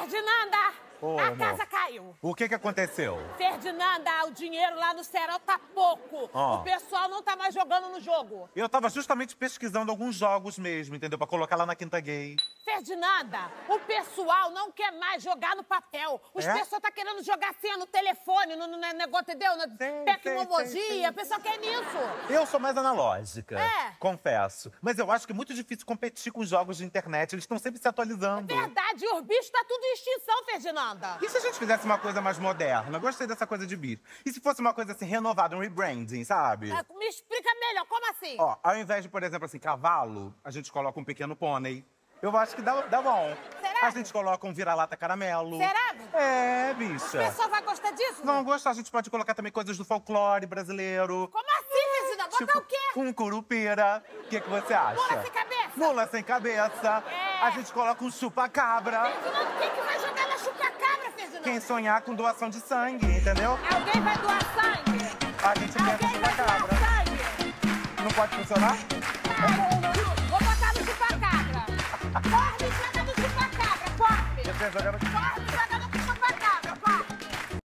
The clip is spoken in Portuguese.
Ferdinanda, Ô, a amor. casa caiu. O que aconteceu? Ferdinanda, o dinheiro lá no Serol tá pouco. Ó. O pessoal não tá mais jogando no jogo. Eu tava justamente pesquisando alguns jogos mesmo, entendeu? Pra colocar lá na Quinta Gay. Ferdinanda, o pessoal não quer mais jogar no papel. Os pessoal tá querendo jogar assim no telefone, no negócio, entendeu? Na tecnologia, o pessoal quer nisso. Eu sou mais analógica, É. confesso. Mas eu acho que é muito difícil competir com os jogos de internet. Eles estão sempre se atualizando. Verdade, os bichos tá tudo em extinção, Ferdinanda. E se a gente fizesse uma coisa mais moderna? Gostei dessa coisa de bicho. E se fosse uma coisa assim, renovada, um rebranding, sabe? Me explica melhor, como assim? Ó, ao invés de, por exemplo, assim, cavalo, a gente coloca um pequeno pônei. Eu acho que dá bom. Será? A gente coloca um vira-lata caramelo. Será? É, O bicha. pessoal vai gostar disso? Vão gostar, a gente pode colocar também coisas do folclore brasileiro. Como assim, Ferdinanda? Botar Tipo, o quê? um curupira. O que você acha? Mula sem cabeça? Mula sem cabeça. É. A gente coloca um chupa-cabra. Ferdinanda, quem que vai jogar na chupa-cabra, Ferdinanda? Quem sonhar com doação de sangue, entendeu? Alguém vai doar sangue? A gente pensa Alguém no vai doar chupa-cabra. sangue? Não pode funcionar? Vou botar no chupa-cabra. Corre, joga no chupa-cabra, corre. Você joga no- Corre, joga